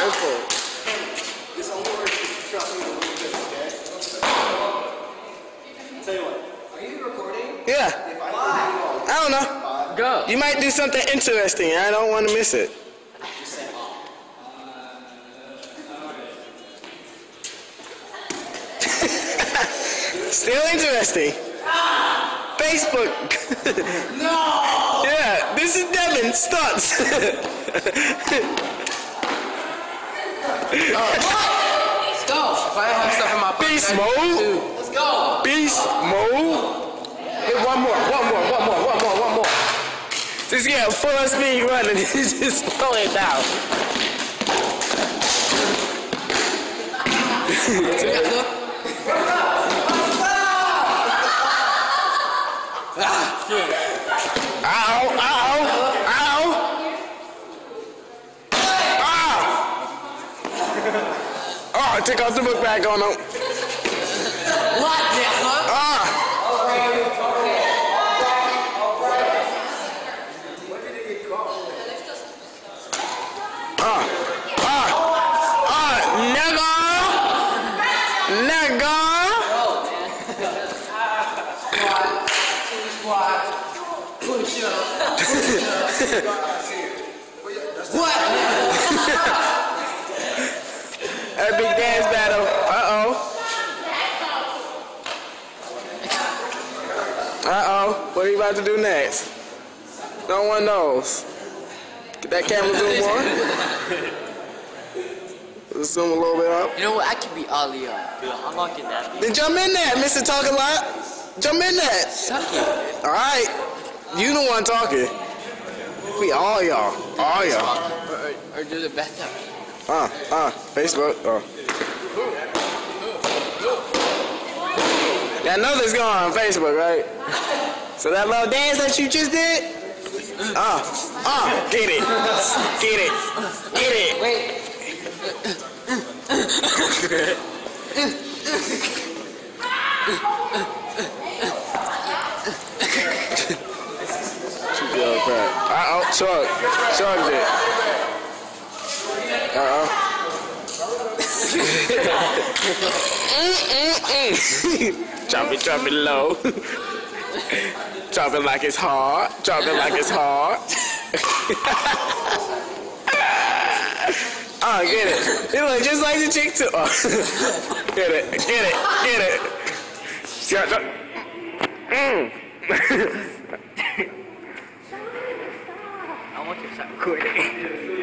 purple. This only works if you trust me a little bit, okay? Tell you what. Are you recording? Yeah. If I don't know. Go. You might do something interesting. I don't want to miss it. Still interesting. Facebook. No! Yeah, this is Devon. Stunts. Let's go. If I have stuff in my pocket, Beast mode. let's go. Beast mode. Hit one more. Just get full speed running. Just slow it down. Oh, take off the book bag on them. What, nigga? Nigga. Push up. What? That big dance battle. What are you about to do next? No one knows. Get that camera zoom on. Zoom a little bit up. You know what? I could be Ollie up. How long can that be? Then jump in there, Mr. Talk a Lot. Jump in there. Suck it. All right. You the one talking. We all y'all. All y'all. Or do the best of Facebook. Yeah, I know this going on Facebook, right? So that little dance that you just did? Get it. Get it. Get it. Wait. Short it. Drop it low. Drop it like it's hard. Get it. It look just like the chick too. Get it. I want to start recording.